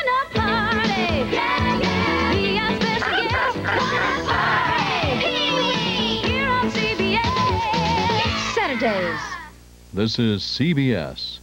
gonna party. Yeah, yeah. We got special guests. Gonna party. Pee-wee. Here on CBS. Saturdays. This is CBS.